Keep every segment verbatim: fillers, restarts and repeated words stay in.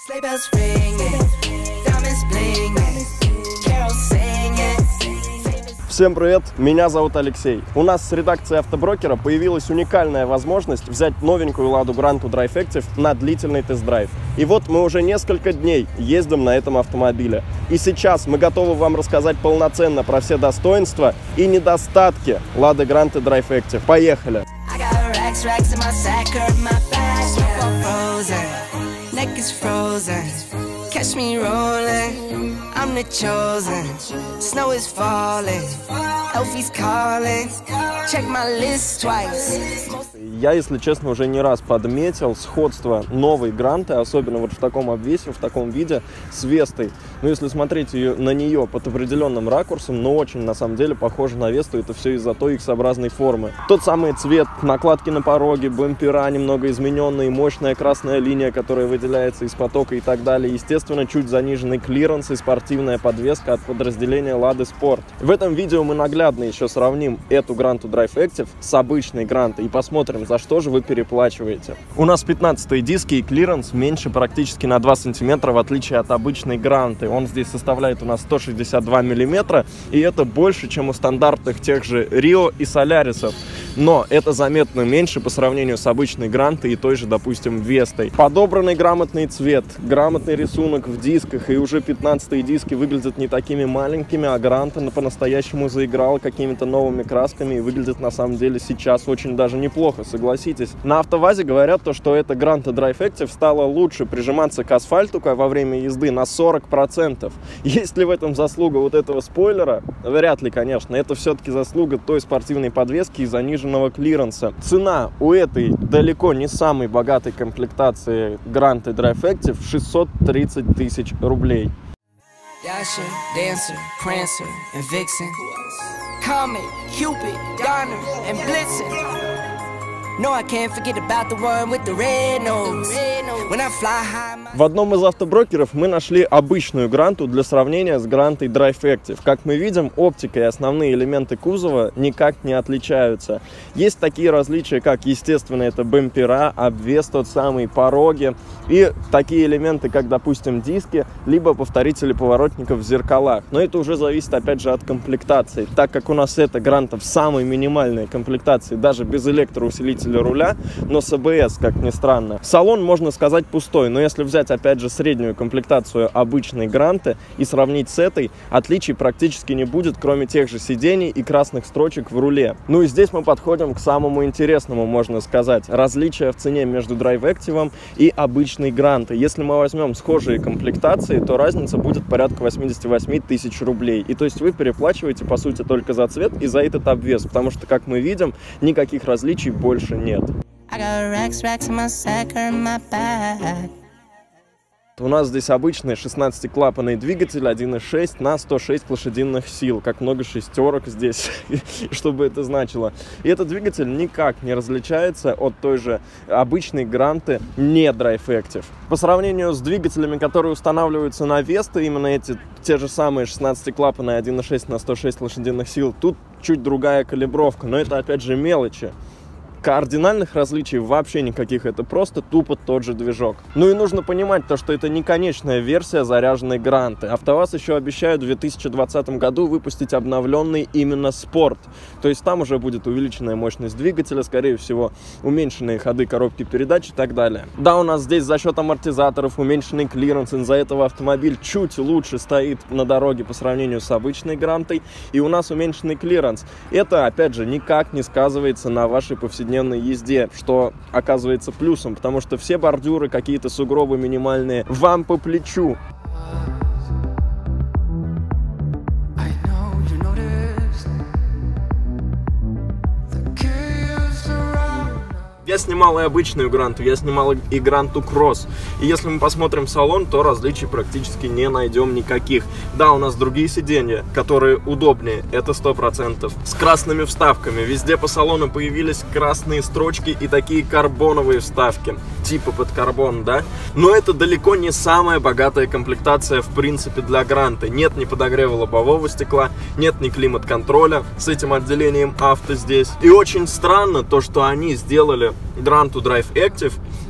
Всем привет, меня зовут Алексей. У нас с редакцией Автоброкера появилась уникальная возможность взять новенькую Ладу Гранту Drive Active на длительный тест-драйв. И вот мы уже несколько дней ездим на этом автомобиле. И сейчас мы готовы вам рассказать полноценно про все достоинства и недостатки Лады Гранты Drive Active. Поехали! Catch me rolling, I'm the chosen. Snow is falling, Elfie's calling. Check my list twice. Я, если честно, уже не раз подметил сходство новой Гранты, особенно вот в таком обвесе, в таком виде, с Вестой. Но если смотреть ее, на нее под определенным ракурсом, но очень, на самом деле, похоже на Весту, это все из-за той икс-образной формы. Тот самый цвет, накладки на пороге, бампера немного измененные, мощная красная линия, которая выделяется из потока и так далее. Естественно, чуть заниженный клиренс и спортивная подвеска от подразделения Lada Sport. В этом видео мы наглядно еще сравним эту Гранту Drive Active с обычной Грантой и посмотрим, за что же вы переплачиваете. У нас пятнадцатые диски и клиренс меньше практически на два сантиметра, в отличие от обычной Гранты. Он здесь составляет у нас сто шестьдесят два миллиметра, и это больше, чем у стандартных тех же Рио и Солярисов. Но это заметно меньше по сравнению с обычной Грантой и той же, допустим, Вестой. Подобранный грамотный цвет, грамотный рисунок в дисках, и уже пятнадцатые диски выглядят не такими маленькими, а Гранта по-настоящему заиграла какими-то новыми красками и выглядит на самом деле сейчас очень даже неплохо, согласитесь. На АвтоВАЗе говорят то, что эта Гранта Drive Active стала лучше прижиматься к асфальту во время езды на сорок процентов. Есть ли в этом заслуга вот этого спойлера? Вряд ли, конечно. Это все-таки заслуга той спортивной подвески и заниженного клиренса. Цена у этой далеко не самой богатой комплектации Гранты Drive Active шестьсот тридцать тысяч рублей. Dasher, Dancer, Prancer, and Vixen. Comet, Cupid, Donner, and Blitzen. No, I can't forget about the one with the red nose. When I fly high. В одном из автоброкеров мы нашли обычную Гранту для сравнения с Грантой Drive Active. Как мы видим, оптика и основные элементы кузова никак не отличаются. Есть такие различия, как, естественно, это бампера, обвес, тот самый, пороги. И такие элементы, как, допустим, диски, либо повторители поворотников в зеркалах. Но это уже зависит, опять же, от комплектации. Так как у нас эта Гранта в самой минимальной комплектации, даже без электроусилителя руля, но с а бэ эс, как ни странно. Салон, можно сказать, пустой, но если взять, опять же, среднюю комплектацию обычной Гранты и сравнить с этой, отличий практически не будет, кроме тех же сидений и красных строчек в руле. Ну и здесь мы подходим к самому интересному, можно сказать, различия в цене между Drive Active и обычной Грантой. Если мы возьмем схожие комплектации, то разница будет порядка восьмидесяти восьми тысяч рублей. И то есть вы переплачиваете, по сути, только за цвет и за этот обвес, потому что, как мы видим, никаких различий больше нет. У нас здесь обычный шестнадцатиклапанный двигатель один и шесть на сто шесть лошадиных сил. Как много шестерок здесь, чтобы это значило. И этот двигатель никак не различается от той же обычной Гранты не Drive Active. По сравнению с двигателями, которые устанавливаются на Весту, именно эти те же самые шестнадцатиклапанные один и шесть на сто шесть лошадиных сил, тут чуть другая калибровка, но это опять же мелочи. Кардинальных различий вообще никаких, это просто тупо тот же движок. Ну и нужно понимать то, что это не конечная версия заряженной Гранты. АвтоВАЗ еще обещают в две тысячи двадцатом году выпустить обновленный именно Спорт. То есть там уже будет увеличенная мощность двигателя, скорее всего, уменьшенные ходы коробки передач и так далее. Да, у нас здесь за счет амортизаторов уменьшенный клиренс, из-за этого автомобиль чуть лучше стоит на дороге по сравнению с обычной Грантой, и у нас уменьшенный клиренс. Это, опять же, никак не сказывается на вашей повседневной езде, что оказывается плюсом, потому что все бордюры, какие-то сугробы минимальные вам по плечу. Я снимал и обычную Гранту, я снимал и Гранту Кросс. И если мы посмотрим салон, то различий практически не найдем никаких. Да, у нас другие сиденья, которые удобнее, это сто процентов. С красными вставками. Везде по салону появились красные строчки и такие карбоновые вставки. Типа под карбон, да? Но это далеко не самая богатая комплектация в принципе для Гранты. Нет ни подогрева лобового стекла, нет ни климат-контроля с этим отделением авто здесь. И очень странно то, что они сделали Гранту Drive Active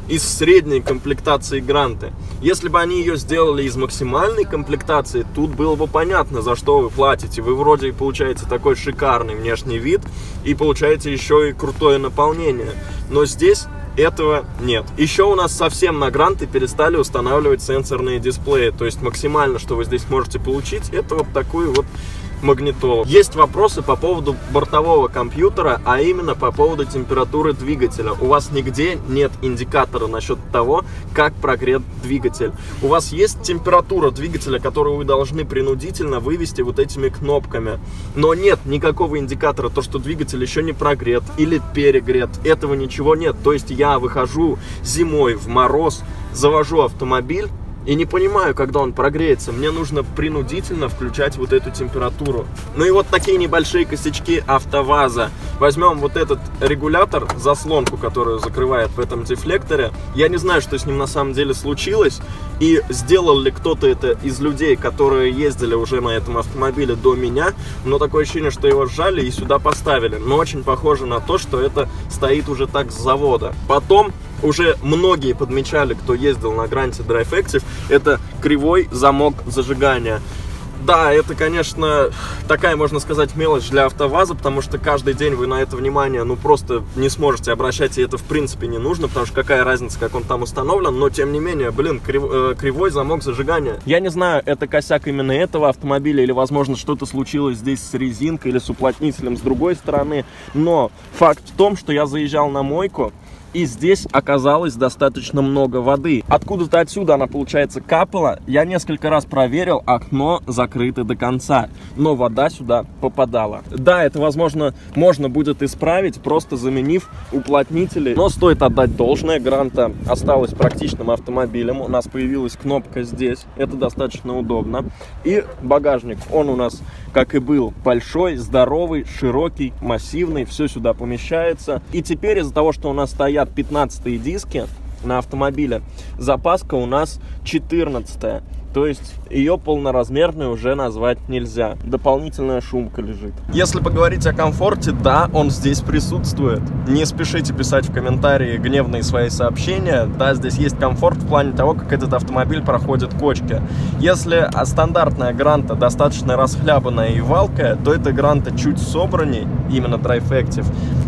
из средней комплектации Гранты. Если бы они ее сделали из максимальной комплектации, тут было бы понятно, за что вы платите. Вы вроде получаете такой шикарный внешний вид и получаете еще и крутое наполнение. Но здесь этого нет. Еще у нас совсем на Гранты перестали устанавливать сенсорные дисплеи. То есть максимально, что вы здесь можете получить, это вот такую вот магнитолу. Есть вопросы по поводу бортового компьютера, а именно по поводу температуры двигателя. У вас нигде нет индикатора насчет того, как прогрет двигатель. У вас есть температура двигателя, которую вы должны принудительно вывести вот этими кнопками. Но нет никакого индикатора, то, что двигатель еще не прогрет или перегрет. Этого ничего нет. То есть я выхожу зимой в мороз, завожу автомобиль, и не понимаю, когда он прогреется. Мне нужно принудительно включать вот эту температуру. Ну и вот такие небольшие косячки АвтоВАЗа. Возьмем вот этот регулятор, заслонку, которую закрывает в этом дефлекторе. Я не знаю, что с ним на самом деле случилось. И сделал ли кто-то это из людей, которые ездили уже на этом автомобиле до меня. Но такое ощущение, что его сжали и сюда поставили. Но очень похоже на то, что это стоит уже так с завода. Потом уже многие подмечали, кто ездил на Гранте Drive Active, это кривой замок зажигания. Да, это, конечно, такая, можно сказать, мелочь для АвтоВАЗа, потому что каждый день вы на это внимание, ну, просто не сможете обращать, и это, в принципе, не нужно, потому что какая разница, как он там установлен, но, тем не менее, блин, крив, э, кривой замок зажигания. Я не знаю, это косяк именно этого автомобиля, или, возможно, что-то случилось здесь с резинкой или с уплотнителем с другой стороны, но факт в том, что я заезжал на мойку, и здесь оказалось достаточно много воды. Откуда-то отсюда она, получается, капала. Я несколько раз проверил, окно закрыто до конца, но вода сюда попадала. Да, это, возможно, можно будет исправить, просто заменив уплотнители. Но стоит отдать должное, Гранта осталась практичным автомобилем. У нас появилась кнопка здесь, это достаточно удобно. И багажник, он у нас, как и был, большой, здоровый, широкий, массивный, все сюда помещается. И теперь из-за того, что у нас стоят пятнадцатые диски на автомобиле, запаска у нас четырнадцатая. То есть ее полноразмерной уже назвать нельзя. Дополнительная шумка лежит. Если поговорить о комфорте, да, он здесь присутствует. Не спешите писать в комментарии гневные свои сообщения. Да, здесь есть комфорт в плане того, как этот автомобиль проходит кочки. Если стандартная Гранта достаточно расхлябанная и валкая, то эта Гранта чуть собранней, именно Drive Active,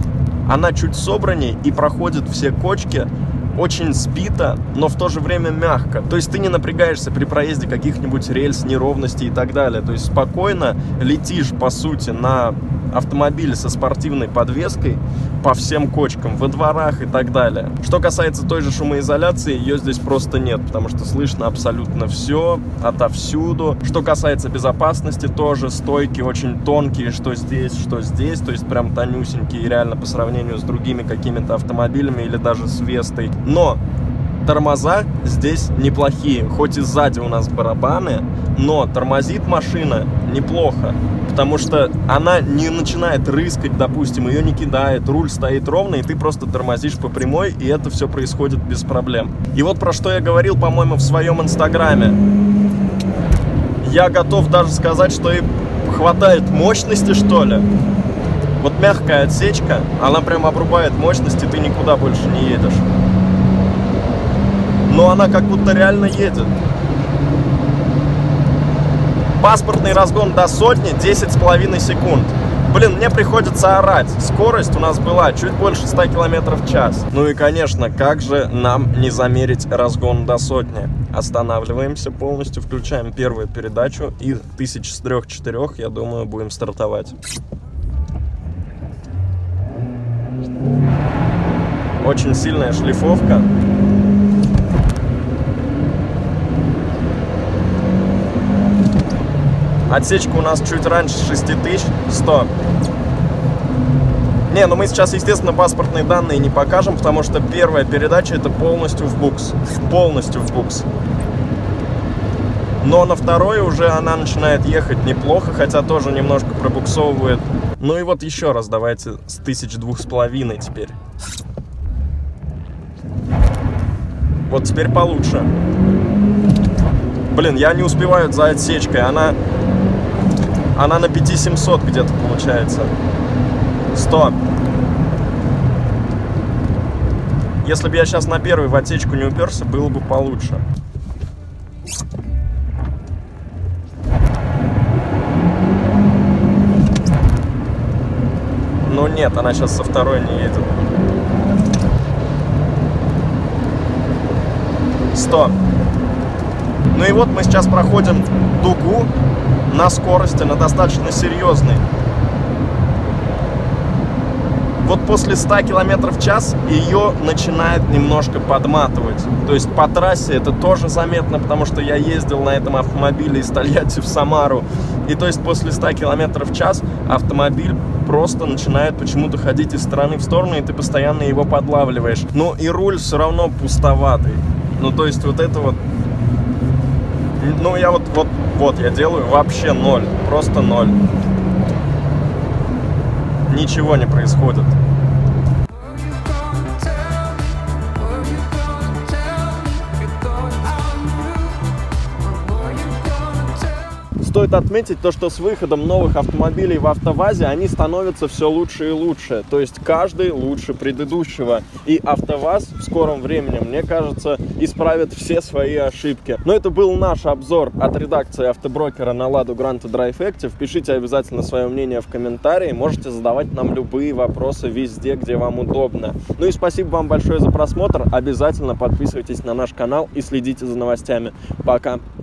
она чуть собранней и проходит все кочки очень сбито, но в то же время мягко. То есть ты не напрягаешься при проезде каких-нибудь рельс, неровностей и так далее. То есть спокойно летишь, по сути, на автомобиле со спортивной подвеской по всем кочкам, во дворах и так далее. Что касается той же шумоизоляции, ее здесь просто нет, потому что слышно абсолютно все, отовсюду. Что касается безопасности, тоже стойки очень тонкие, что здесь, что здесь, то есть прям тонюсенькие, реально по сравнению с другими какими-то автомобилями или даже с Вестой. Но тормоза здесь неплохие, хоть и сзади у нас барабаны, но тормозит машина неплохо, потому что она не начинает рыскать, допустим, ее не кидает, руль стоит ровно, и ты просто тормозишь по прямой, и это все происходит без проблем. И вот про что я говорил, по-моему, в своем инстаграме. Я готов даже сказать, что и хватает мощности, что ли. Вот мягкая отсечка, она прям обрубает мощность, и ты никуда больше не едешь. Но она как будто реально едет. Паспортный разгон до сотни десять с половиной секунд. Блин, мне приходится орать. Скорость у нас была чуть больше ста километров в час. Ну и, конечно, как же нам не замерить разгон до сотни? Останавливаемся полностью, включаем первую передачу и тысяч с трех-четырех, я думаю, будем стартовать. Очень сильная шлифовка. Отсечка у нас чуть раньше шесть тысяч сто. Не, ну мы сейчас, естественно, паспортные данные не покажем, потому что первая передача это полностью в букс. Полностью в букс. Но на второй уже она начинает ехать неплохо, хотя тоже немножко пробуксовывает. Ну и вот еще раз давайте с тысячи двух с половиной теперь. Вот теперь получше. Блин, я не успеваю за отсечкой. Она, она на пять тысяч семьсот где-то получается. сто. Если бы я сейчас на первый в отсечку не уперся, было бы получше. Но нет, она сейчас со второй не едет. сто. Ну и вот мы сейчас проходим дугу на скорости, на достаточно серьезной. Вот после ста километров в час ее начинает немножко подматывать. То есть по трассе это тоже заметно, потому что я ездил на этом автомобиле из Тольятти в Самару. И то есть после ста километров в час автомобиль просто начинает почему-то ходить из стороны в сторону, и ты постоянно его подлавливаешь. Ну и руль все равно пустоватый. Ну то есть вот это вот... Ну я вот, вот, вот я делаю вообще ноль. Просто ноль. Ничего не происходит. Стоит отметить то, что с выходом новых автомобилей в АвтоВАЗе они становятся все лучше и лучше. То есть каждый лучше предыдущего. И АвтоВАЗ в скором времени, мне кажется, исправит все свои ошибки. Но это был наш обзор от редакции автоброкера на Ладу Гранта Drive Active. Пишите обязательно свое мнение в комментарии. Можете задавать нам любые вопросы везде, где вам удобно. Ну и спасибо вам большое за просмотр. Обязательно подписывайтесь на наш канал и следите за новостями. Пока!